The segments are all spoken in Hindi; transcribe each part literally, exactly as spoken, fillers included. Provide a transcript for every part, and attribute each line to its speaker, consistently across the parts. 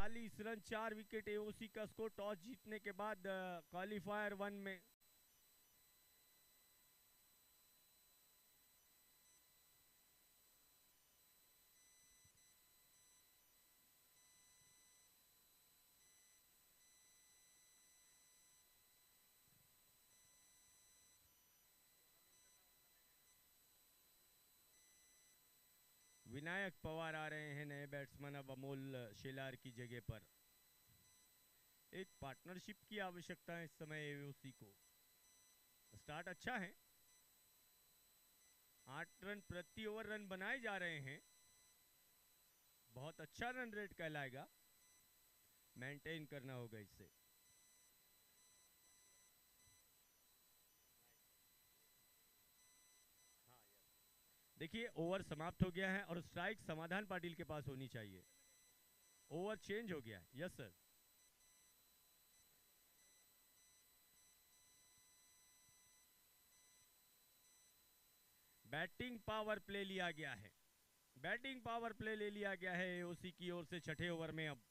Speaker 1: चालीस रन, चार विकेट एओसी का स्कोर टॉस जीतने के बाद क्वालिफायर वन में। विनायक पवार आ रहे हैं नए बैट्समैन अब अमोल शेलार की जगह पर। एक पार्टनरशिप की आवश्यकता है इस समय एओसी को। स्टार्ट अच्छा है, आठ रन प्रति ओवर रन बनाए जा रहे हैं, बहुत अच्छा रन रेट कहलाएगा, मेंटेन करना होगा इससे। देखिए ओवर समाप्त हो गया है और स्ट्राइक समाधान पाटिल के पास होनी चाहिए। ओवर चेंज हो गया है। Yes sir. Batting power play लिया गया है, बैटिंग पावर प्ले ले लिया गया है एओसी की ओर से छठे ओवर में। अब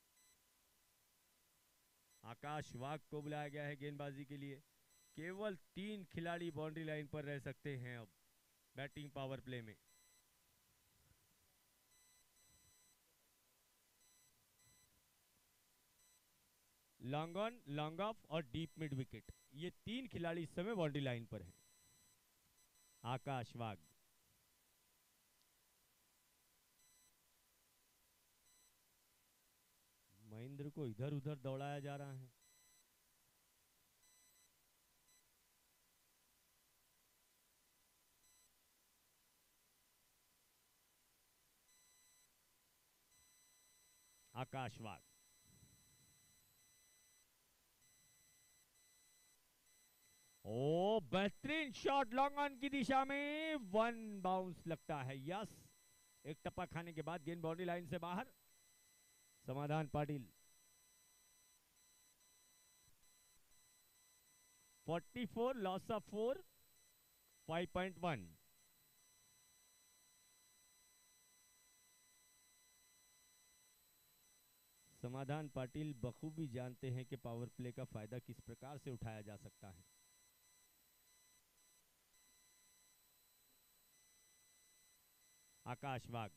Speaker 1: आकाश वाघ को बुलाया गया है गेंदबाजी के लिए। केवल तीन खिलाड़ी बाउंड्री लाइन पर रह सकते हैं अब बैटिंग पावर प्ले में। लॉन्ग ऑन, लॉन्ग ऑफ और डीप मिड विकेट, ये तीन खिलाड़ी इस समय बाउंड्री लाइन पर हैं। आकाश वाघ, महेंद्र को इधर उधर दौड़ाया जा रहा है। आकाश वाघ, ओ बेहतरीन शॉट लॉन्ग ऑन की दिशा में, वन बाउंस लगता है। यस, एक टप्पा खाने के बाद गेंद बाउंड्री लाइन से बाहर। समाधान पाटिल चौवालीस, loss of four, five point one. Samadhan Patil बखूबी जानते हैं कि पावर प्ले का फायदा किस प्रकार से उठाया जा सकता है। आकाश वाघ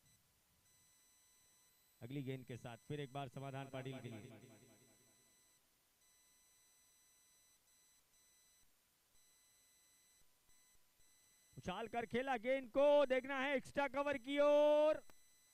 Speaker 1: अगली गेंद के साथ फिर एक बार समाधान पाटिल के लिए। उछाल कर खेला गेंद को, देखना है एक्स्ट्रा कवर की ओर।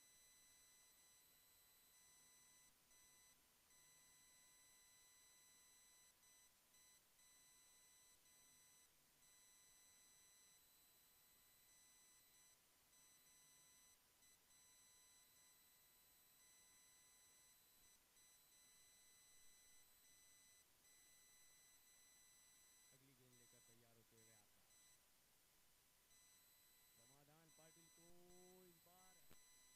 Speaker 1: अगली गेंद लेकर तैयार होते हुए आकाश। समाधान पाटिल को इस बार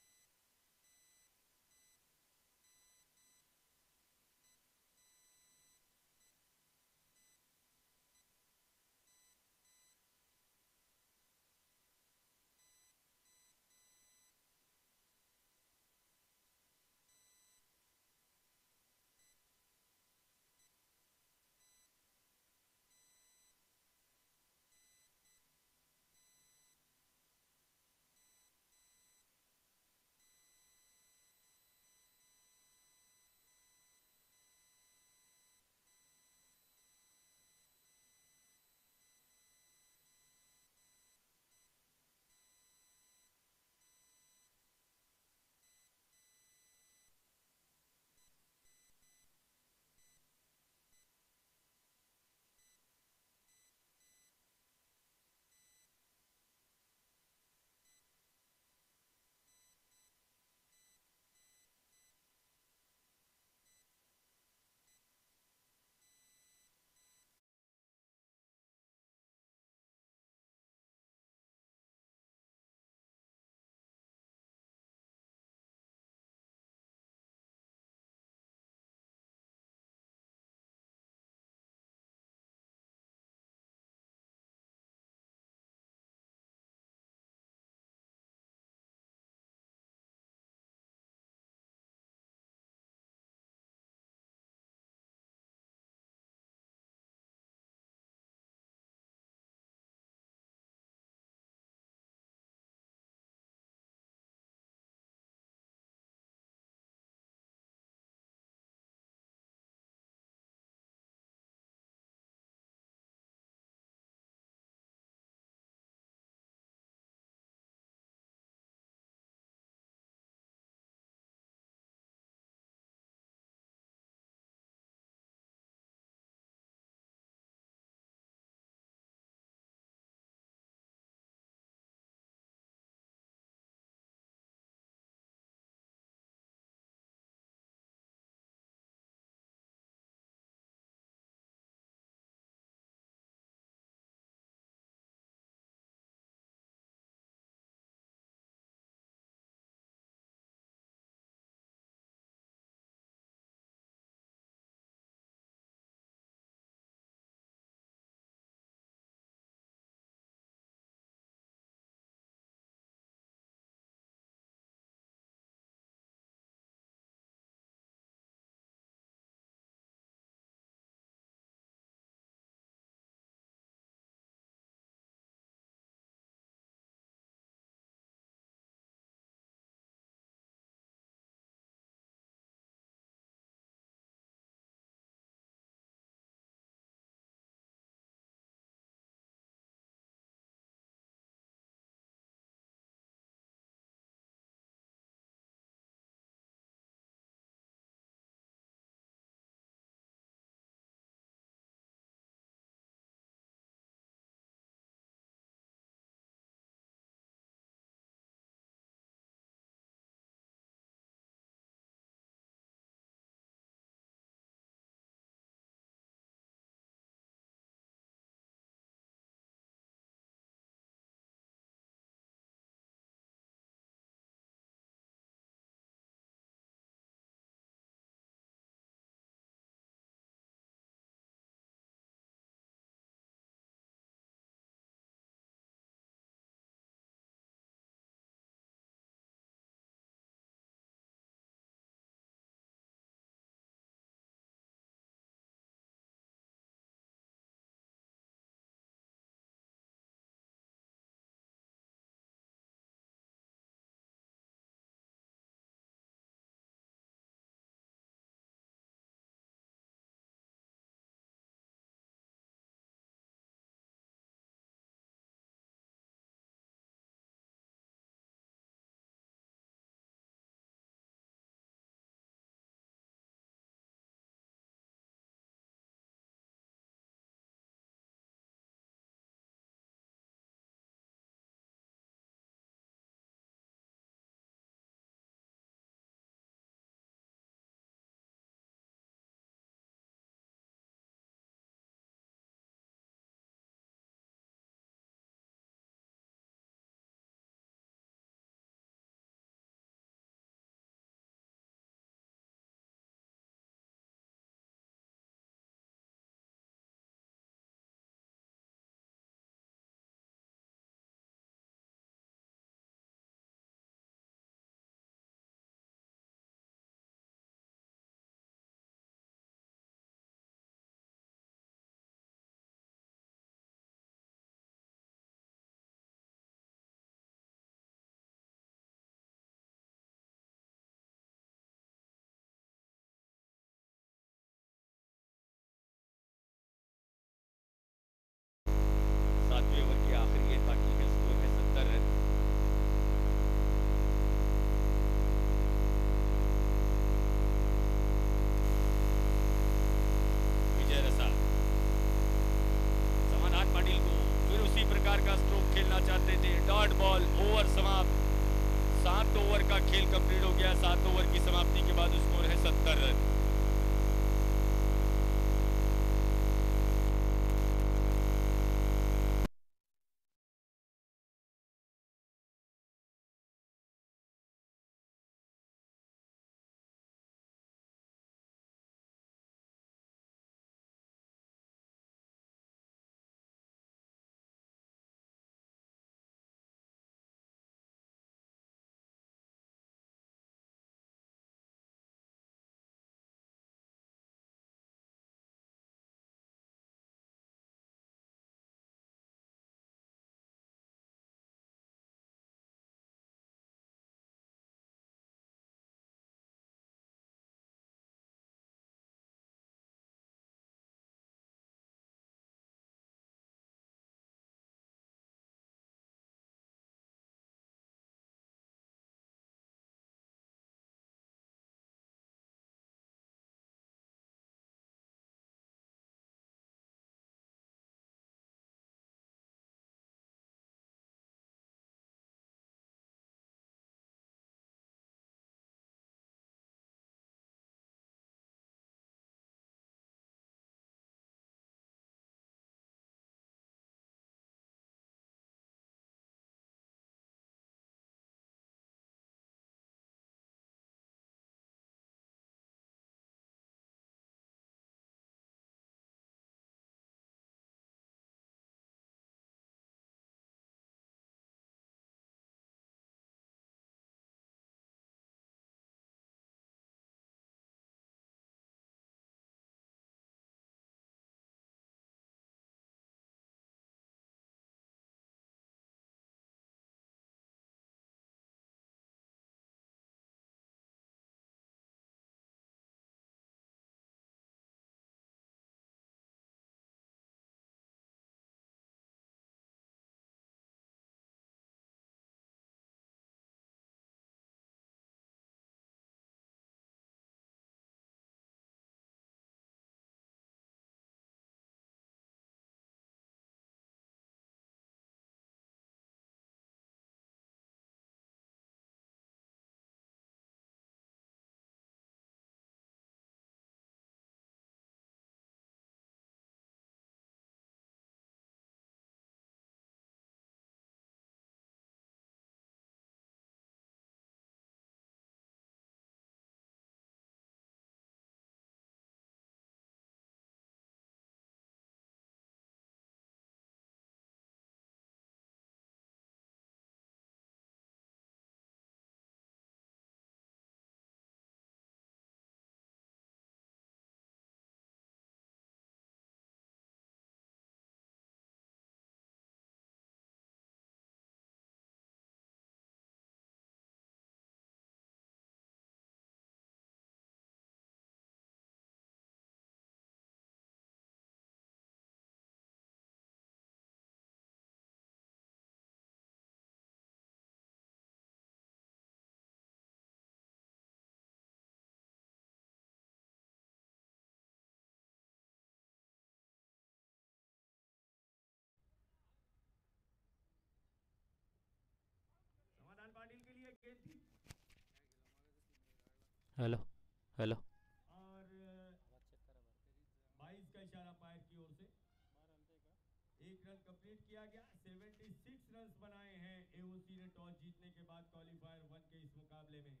Speaker 2: हेलो हेलो।
Speaker 1: और बाईस का इशारा फायर की ओर से एक रन कंप्लीट किया गया। छिहत्तर रन्स बनाए हैं एओसी ने टॉस जीतने के बाद क्वालिफायर वन के इस मुकाबले में।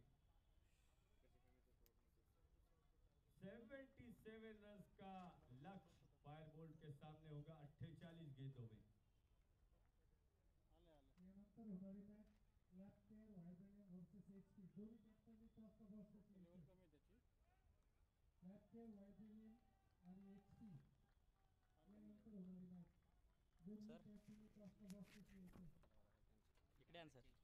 Speaker 1: सतहत्तर रन्स का लक्ष्य फायरबोल्ट के सामने होगा अट्ठेचालीस गेंदों में।
Speaker 3: यानंतर होणारी match lap care vibranium versus HP दोन्ही कॅप्टननी टॉस द बॉक्स घेतले। लॅप केअर व्हायब्रेनियम आणि एचपी यानंतर होणारी मॅच दोन्ही
Speaker 2: सर
Speaker 3: कॅप्टननी टॉस द बॉक्स घेतले।
Speaker 2: इकडे आण सर.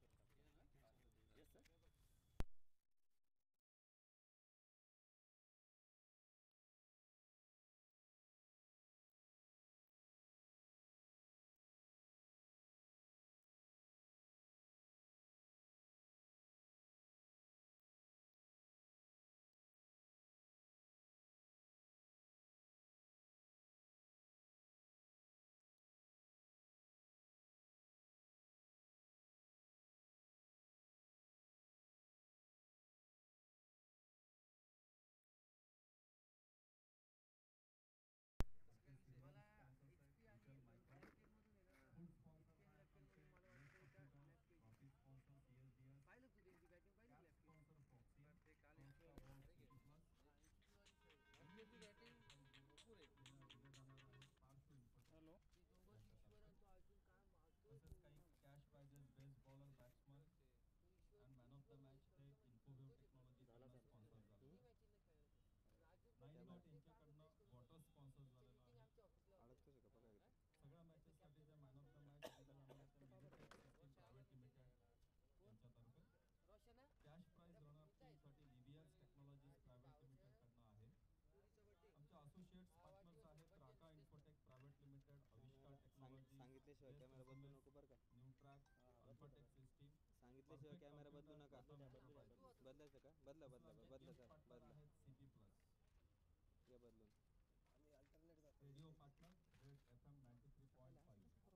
Speaker 1: तसेच काही cash prizes best bowler batsman and man of the match हे इन्फोव्हिव टेक्नॉलॉजी कडनं स्पॉन्सर झालेलं आहे. नाईन डॉट यांच्याकडनं वॉटर स्पॉन्सर झालेलं आहे. सगळ्या मॅचेससाठी जे मॅन ऑफ द मॅच दिलं जाणार आहे ते मेडिटेक सिस्टीम प्रायव्हेट लिमिटेड यांच्यातर्फे. कॅश प्राइज रनर टीमसाठी लिव्हियर्स टेक्नॉलॉजीज प्रायव्हेट लिमिटेड कडनं आहे. आमच्या असोसिएट्स पार्टनर्स आहेत Raka infotech private limited, Avishkar technology,
Speaker 4: सांगितल्याशिवाय कॅमेरा बदलू नको बरं का.
Speaker 1: न्यूट्रॅक, अल्फाटेक सिस्टीम,
Speaker 4: सांगितल्याशिवाय कॅमेरा बदलू नका. बदलायचं का? बदला बदला बदला सर
Speaker 1: पार्टनर
Speaker 4: बदला.
Speaker 1: आहेत सीपी प्लस.
Speaker 4: या बदलून.
Speaker 1: Radio partner Red F M ninety three point five.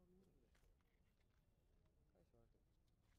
Speaker 4: काय शॉर्ट आहे.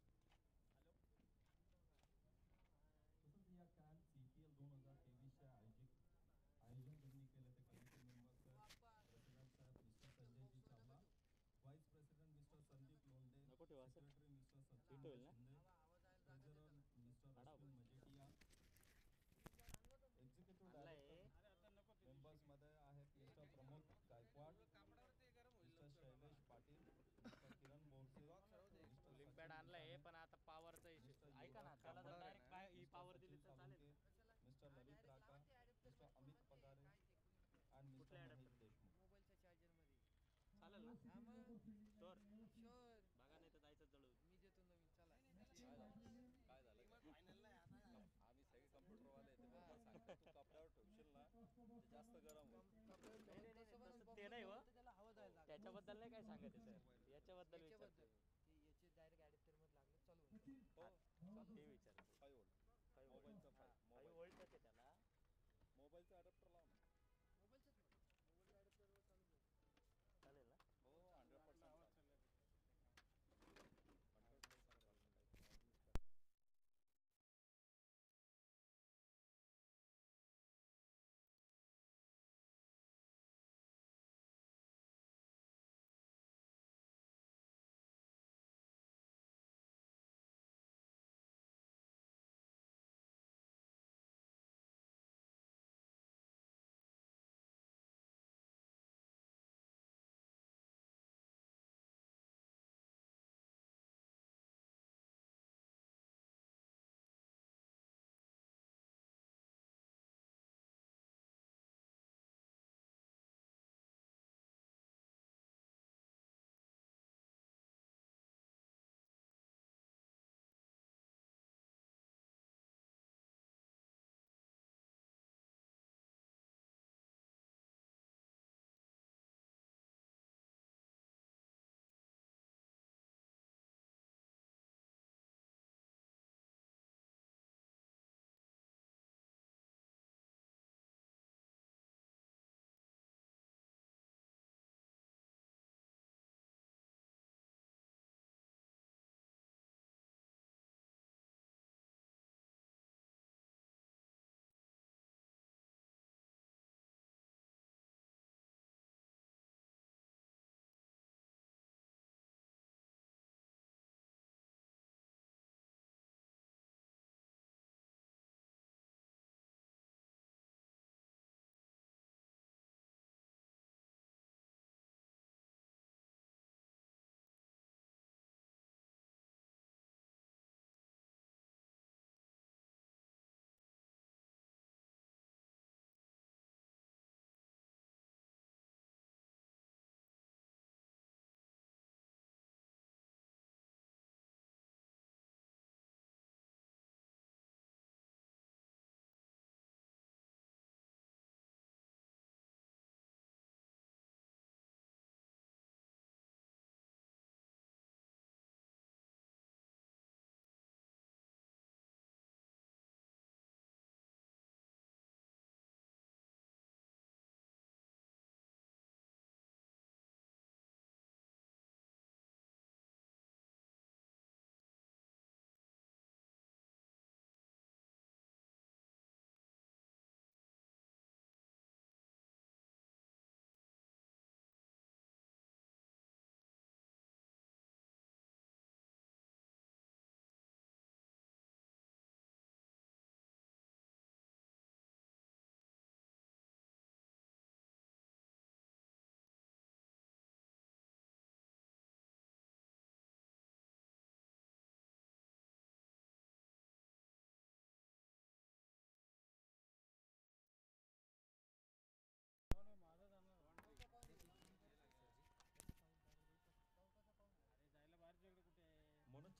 Speaker 1: तसंच या कॅन सीपीएल दोन हजार तेवीसच्या आयोजित आयोजन ज्यांनी केले ते कमिटी मेंबर्स प्रेसिडेंट साहेब mister Sanjayji Chawla, vice president mister Sandeep Londhe,
Speaker 2: नको ठेवा सर.
Speaker 1: सेक्रेटरी मिस्टर
Speaker 2: हिट
Speaker 1: सचिन
Speaker 2: होईल ना.
Speaker 1: शिंदे, ट्रेझरर मिस्टर
Speaker 2: काढा
Speaker 1: रश्मिन मजेटिया. एक्झिक्युटिव्ह
Speaker 2: आणलाय.
Speaker 1: डायरेक्टर मेंबर्समध्ये आहेत mister Pramod Gaikwad, mister Shailesh Patil, mister Kiran Borse, mister
Speaker 2: लिंक
Speaker 1: सचिन
Speaker 2: पॅड आणलाय
Speaker 1: निसाने,
Speaker 2: पण आता पॉवरचा इशू.
Speaker 1: मिस्टर
Speaker 2: ऐका ना
Speaker 1: युवराज
Speaker 2: त्याला जर
Speaker 1: कांबळे,
Speaker 2: डायरेक्ट ही
Speaker 1: मिस्टर
Speaker 2: पॉवर
Speaker 1: सचिन
Speaker 2: दिली तर चालेल
Speaker 1: सालुंके,
Speaker 2: का?
Speaker 1: Mister Lalit Raka, mister Amit Pagare and mister
Speaker 2: कुठल्या
Speaker 1: महेश
Speaker 2: ॲडॅप्टर
Speaker 1: देशमुख.
Speaker 5: मोबाईलच्या चार्जर मध्ये
Speaker 2: चालेल ना.
Speaker 3: हा मग
Speaker 2: स्टोर
Speaker 5: शोर
Speaker 2: बघा नाही तर जायचं जळून.
Speaker 5: मी देतो नवीन चला.
Speaker 6: काय झालं फायनल नाही आता आम्ही सगळे कम्प्युटरवाले ते बरोबर सांगतो तू कपड्यावर ठेवशील ना ते जास्त गरम होईल.
Speaker 2: नाही नाही नाही तसं ते नाही हो.
Speaker 5: त्याला हवा जायला लागली.
Speaker 2: त्याच्याबद्दल नाही काय सांगत आहे सर. याच्याबद्दल
Speaker 5: याच्याबद्दल
Speaker 2: विचारतो.
Speaker 5: की याचे डायरेक्ट ॲडॅप्टर मध्ये लागलं चालू
Speaker 3: सचिन
Speaker 6: हो
Speaker 5: चालू
Speaker 2: ते विचारतो.
Speaker 6: फाईव्ह वोल्ट
Speaker 2: फाईव्ह
Speaker 6: मोबाईलचा
Speaker 2: वोल्ट.
Speaker 6: फाईव्ह
Speaker 2: फाईव्ह
Speaker 6: मोबाईल
Speaker 2: वोल्टच आहे त्याला.
Speaker 6: मोबाईलचा अडॅप्टर लाव ना.
Speaker 5: मोबाईलच मोबाईल ॲडॅप्टर चालू होईल.
Speaker 2: चालेल ना.
Speaker 6: हो हंड्रेड पर्सेंट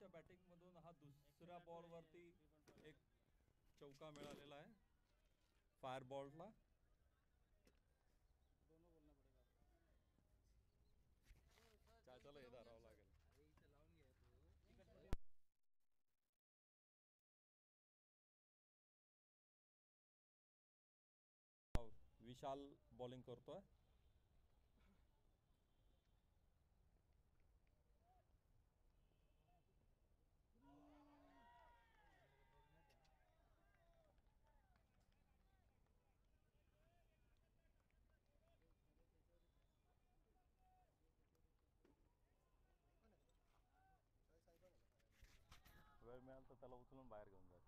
Speaker 6: मोनोजच्या बॅटिंगमधून हा दुसऱ्या बॉलवरती एक चौका मिळालेला आहे फायर बॉल्टला. चाचाला हे धरावं लागेल. विशाल बॉलिंग करतोय. वेळ मिळाला तर त्याला उचलून बाहेर घेऊन जातो.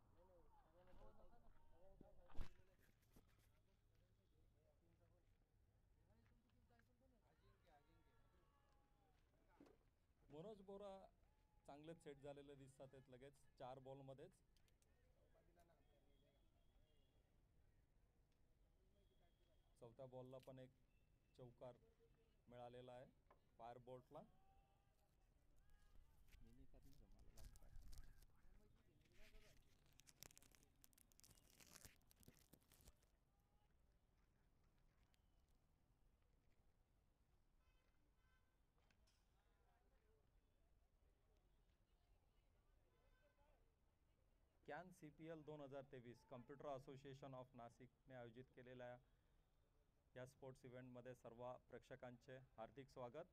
Speaker 6: मनोज बोरा चांगलेच सेट झालेले दिसतात आहेत लगेच चार बॉलमध्येच. चौथ्या बॉलला पण एक चौकार मिळालेला आहे फायर बोल्टला. कॅन सी पी एल दोन हजार तेवीस कम्प्युटर असोसिएशन ऑफ नाशिकने आयोजित केलेल्या या स्पोर्ट्स इव्हेंटमध्ये सर्व प्रेक्षकांचे हार्दिक स्वागत.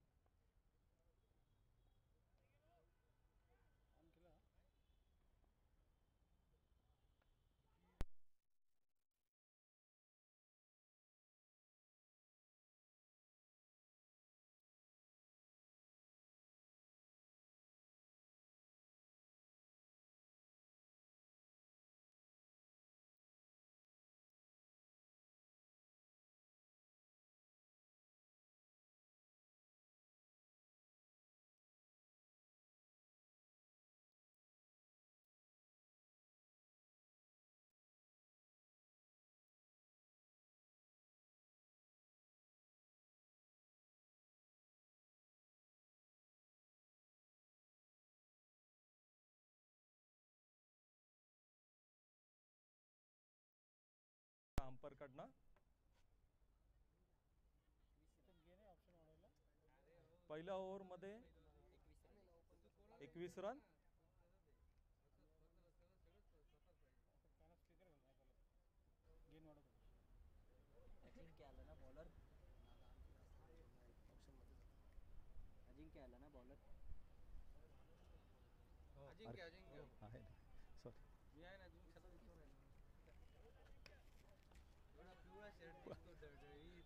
Speaker 6: अंपरकडनं पहिल्या ओव्हरमध्ये एकवीस रन.
Speaker 2: अजिंक्य आला ना बॉलर. अजिंक्य आला ना बॉलर.
Speaker 6: अजिंक्य अजिंक्य आहे सॉरी मी आहे ना तुम्ही सतत विचारू राहिले. एवढा पिवळा शर्ट दिसतो दळदळीत.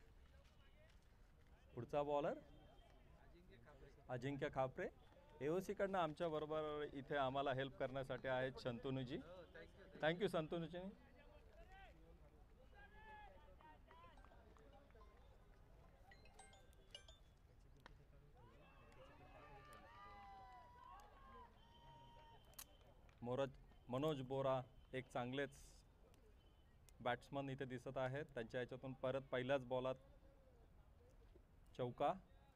Speaker 1: पुढचा बॉलर
Speaker 6: अजिंक्य खापरे.
Speaker 1: अजिंक्य खापरे. एओसी कडनं आमच्या बरोबर इथे आम्हाला हेल्प करण्यासाठी आहेत शंतनुजी. थँक्यू शंतनुजी. मोरज मनोज बोरा एक चांगलेच बॅट्समन इथे दिसत आहेत. त्यांच्या ह्याच्यातून परत पहिल्याच बॉलात चौका.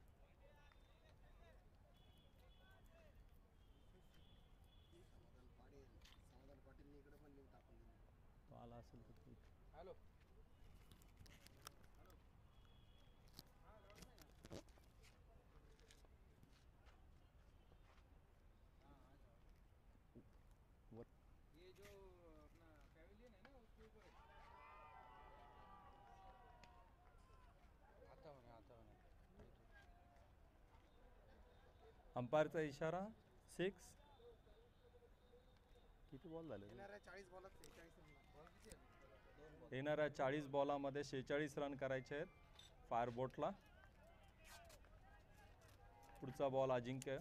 Speaker 1: आला असेल तर ठीक.
Speaker 6: हॅलो ये जो अपना पैविलियन है ना उसके ऊपर आता होने आता होने.
Speaker 1: अंपायरचा इशारा सिक्स. किती बॉल झाले?
Speaker 5: येणाऱ्या चाळीस बॉलात सेहेचाळीस रन.
Speaker 6: बॉल किती आहे?
Speaker 1: येणाऱ्या चाळीस बॉलामध्ये शेहेचाळीस रन करायचे आहेत फायरबोटला. पुढचा बॉल अजिंक्य.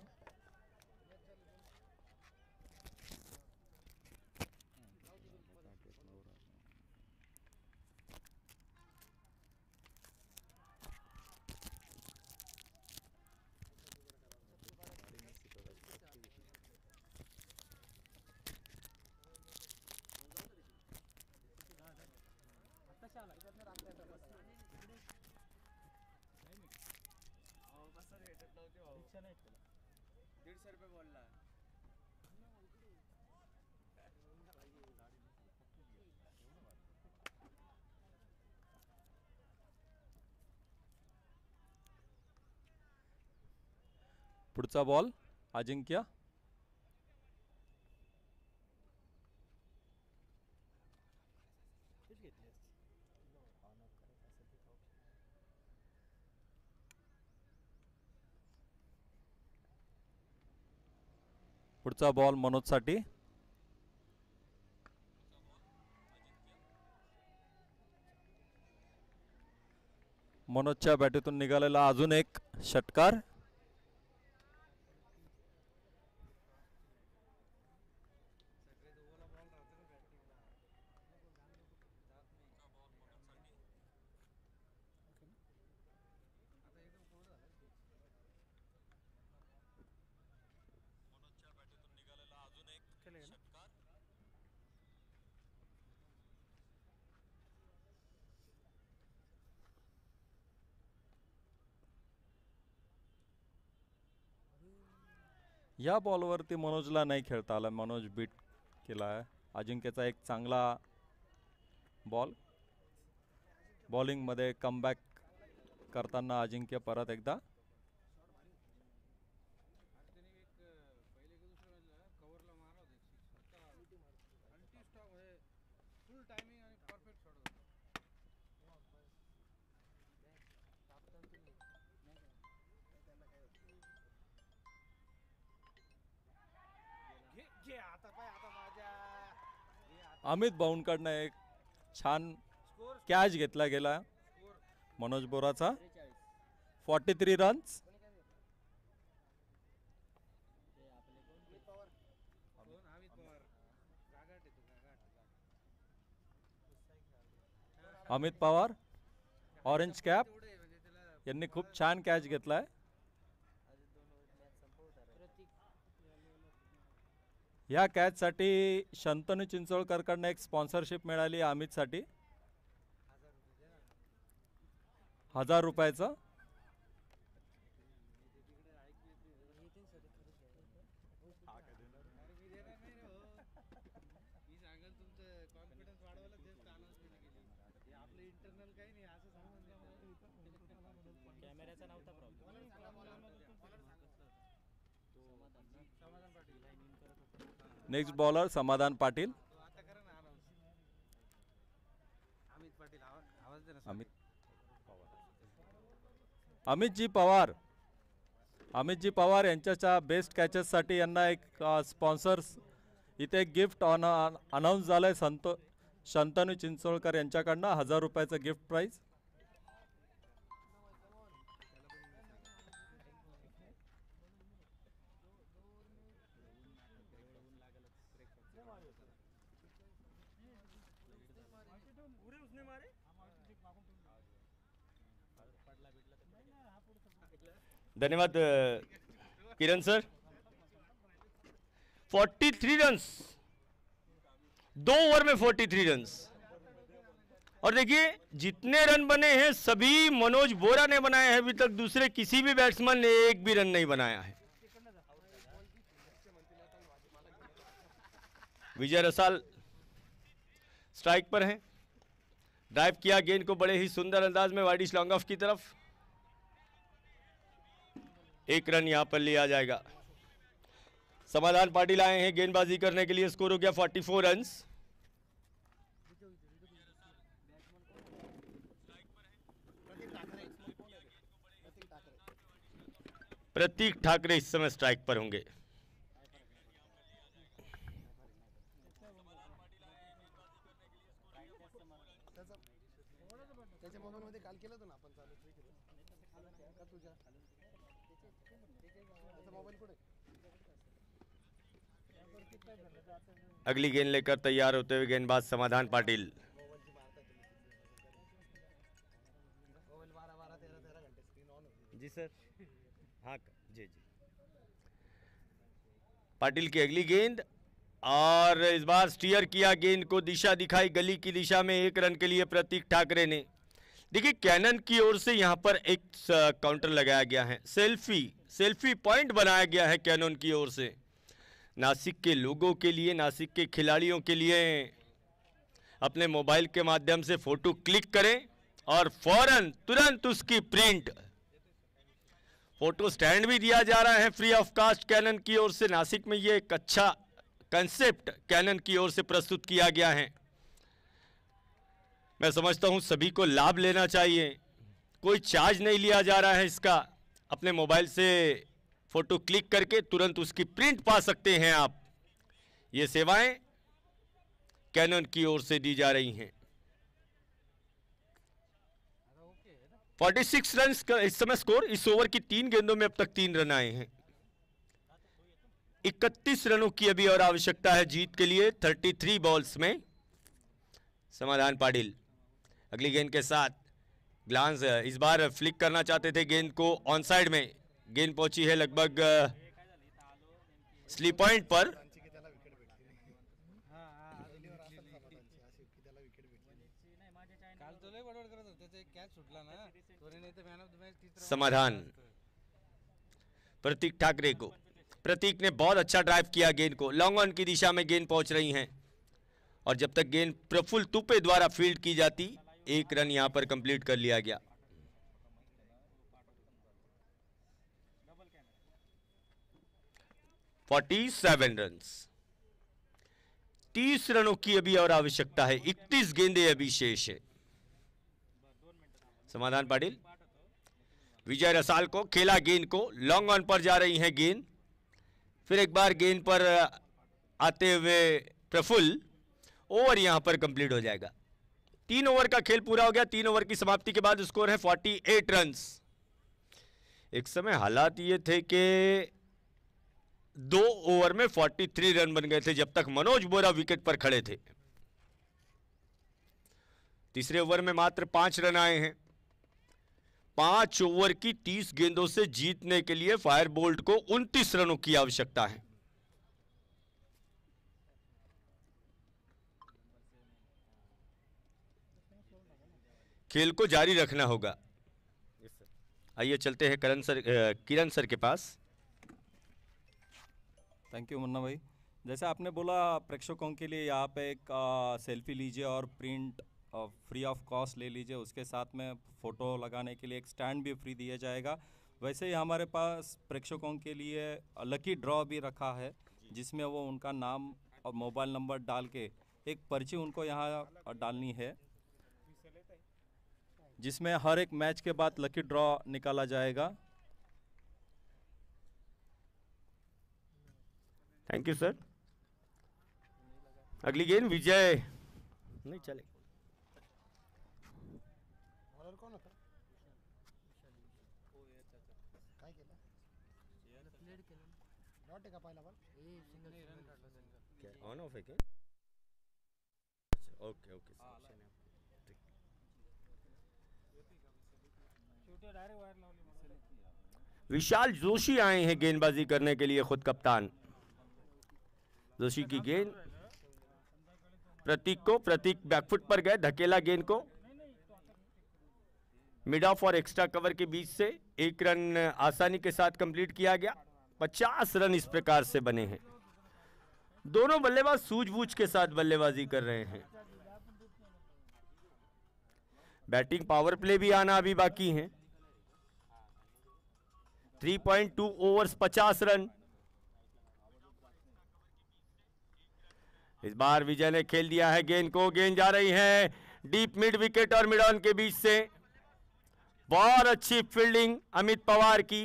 Speaker 2: दीडशे रुपये बोलला.
Speaker 6: पुढचा बॉल अजिंक्य. पुढचा बॉल मनोजसाठी. मनोजच्या बॅटीतून निघालेला अजून एक षटकार. या बॉलवरती मनोजला नाही खेळता आला. मनोज बीट केला आहे. अजिंक्यचा एक चांगला बॉल. बॉलिंगमध्ये कमबॅक करताना अजिंक्य परत एकदा. अमित भाऊंकडनं एक छान कॅच घेतला गेला मनोज बोराचा. Forty three runs. Amit Pawar orange cap यांनी खूप छान कॅच घेतलाय. या कॅच साठी शंतनू चिंचोळकरकडनं एक स्पॉन्सरशिप मिळाली अमितसाठी हजार रुपयाचं. नेक्स्ट बॉलर समाधान पाटील. अमित अमितजी पवार अमितजी पवार यांच्या बेस्ट कॅचेस साठी यांना एक स्पॉन्सर्स इथे गिफ्ट ऑन अनाऊन्स झालंय. संतो शंतनू चिंचोळकर यांच्याकडनं हजार रुपयाचं गिफ्ट प्राइज.
Speaker 1: धन्यवाद Kiran sir. Forty three runs, दो ओवर में फोर्टी थ्री रन्स. और देखिए जितने रन बने हैं सभी मनोज बोरा ने बनाए हैं. अभी तक दूसरे किसी भी बैट्समैन ने एक भी रन नहीं बनाया है. विजय रसाल स्ट्राइक पर हैं. ड्राइव किया गेंद को बड़े ही सुंदर अंदाज में वाइडिश लॉन्ग ऑफ की तरफ. एक रन यहां पर लिया जाएगा. समाधान पाटिल आए हैं गेंदबाजी करने के लिए. स्कोर हो गया forty four runs. Prateek Thackeray इस समय स्ट्राइक पर होंगे. अगली गेंद लेकर तैयार होते हुए गेंदबाज समाधान पाटिल. जी सर. हाँ जी जी. पाटिल की अगली गेंद और इस बार स्टीयर किया गेंद को. दिशा दिखाई गली की दिशा में. एक रन के लिए प्रतीक ठाकरे ने. देखिए कैनन की ओर से यहां पर एक काउंटर लगाया गया है. सेल्फी सेल्फी पॉइंट बनाया गया है कैनन की ओर से. नासिक के लोगों के लिए, नासिक के खिलाड़ियों के लिए अपने मोबाइल के माध्यम से फोटो क्लिक करें और फौरन तुरंत उसकी प्रिंट फोटो स्टैंड भी दिया जा रहा है फ्री ऑफ कास्ट कैनन की ओर से। नासिक में ये एक अच्छा कंसेप्ट कैनन की ओर से प्रस्तुत किया गया है। मैं समझता हूं सभी को लाभ लेना चाहिए। कोई चार्ज नहीं लिया जा रहा है इसका। अपने मोबाइल से फोटो क्लिक करके तुरंत उसकी प्रिंट पा सकते हैं आप। ये सेवाएं कैनन की ओर से दी जा रही हैं। छियालीस रन का इस समय स्कोर। इस ओवर की तीन गेंदों में अब तक तीन रन आए हैं। इकतीस रनों की अभी और आवश्यकता है जीत के लिए तैंतीस बॉल्स में। समाधान पाटिल अगली गेंद के साथ ग्लांस इस बार फ्लिक करना चाहते थे गेंद को ऑन साइड में। गेंद पहुंची है लगभग स्लीप पॉइंट पर। समाधान प्रतीक ठाकरे को। प्रतीक ने बहुत अच्छा ड्राइव किया गेंद को। लॉन्ग ऑन की दिशा में गेंद पहुंच रही हैं और जब तक गेंद प्रफुल्ल तुपे द्वारा फील्ड की जाती एक रन यहां पर कंप्लीट कर लिया गया। सैंतालीस रन्स। तीस रनों की अभी और आवश्यकता है। इकतीस गेंदें अभी शेष है। समाधान पाटिल विजय रसाल को खेला गेंद को। लॉन्ग ऑन पर जा रही है गेंद। फिर एक बार गेंद पर आते हुए प्रफुल्ल। ओवर यहां पर कंप्लीट हो जाएगा। तीन ओवर का खेल पूरा हो गया। तीन ओवर की समाप्ति के बाद स्कोर है अड़तालीस रन्स। एक समय हालात ये थे कि दो ओवर में तैंतालीस रन बन गए थे जब तक मनोज बोरा विकेट पर खड़े थे। तीसरे ओवर में मात्र पांच रन आए हैं। पांच ओवर की तीस गेंदों से जीतने के लिए फायरबोल्ट को उनतीस रनों की आवश्यकता है। खेल को जारी रखना होगा। आइए चलते हैं करण सर किरण सर के पास।
Speaker 6: थैंक यू मुन्ना भाई। जैसे आपने बोला प्रेक्षकों के लिए यहाँ पे एक सेल्फी लीजिए और प्रिंट फ्री ऑफ कॉस्ट ले लीजिए। उसके साथ में फ़ोटो लगाने के लिए एक स्टैंड भी फ्री दिया जाएगा। वैसे ही हमारे पास प्रेक्षकों के लिए लकी ड्रॉ भी रखा है जिसमें वो उनका नाम और मोबाइल नंबर डाल के एक पर्ची उनको यहाँ डालनी है जिसमें हर एक मैच के बाद लकी ड्रॉ निकाला जाएगा।
Speaker 1: Thank you sir. अगली गेंद विजय नहीं चले। ऑन ऑफ है क्या? ओके ओके विशाल जोशी आए हैं गेंदबाजी करने के लिए। खुद कप्तान जोशी की गेंद प्रतीक को। प्रतीक बैकफुट पर गए, धकेला गेंद को मिड ऑफ और एक्स्ट्रा कवर के बीच से। एक रन आसानी के साथ कंप्लीट किया गया। पचास रन इस प्रकार से बने हैं। दोनों बल्लेबाज सूझबूझ के साथ बल्लेबाजी कर रहे हैं। बैटिंग पावर प्ले भी आना अभी बाकी है। तीन पॉइंट दो ओवर्स पचास रन। इस बार विजय ने खेल दिया है गेंद को। गेंद जा रही है डीप मिड विकेट और मिड ऑन के बीच से। बहुत अच्छी फील्डिंग अमित पवार की।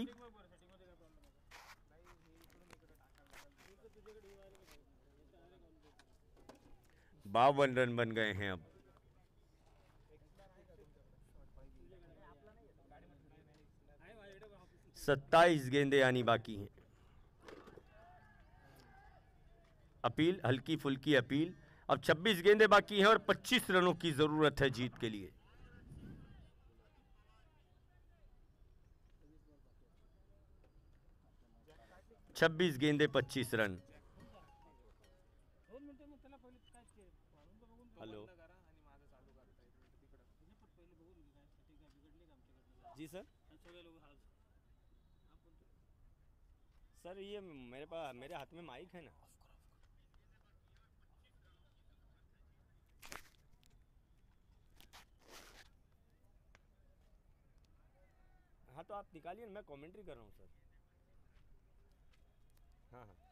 Speaker 1: बावन रन बन गए हैं अब। सत्ताईस गेंदें आनी बाकी हैं। अपील हल्की फुल्की अपील। अब छब्बीस गेंदें बाकी हैं और पच्चीस रनों की जरूरत है जीत के लिए। छब्बीस गेंदें पच्चीस रन। हेलो जी सर। सर ये मेरे पास मेरे हाथ में माइक है ना। हाँ तो आप निकालिए ना, मैं कमेंट्री कर रहा हूँ सर। हाँ हाँ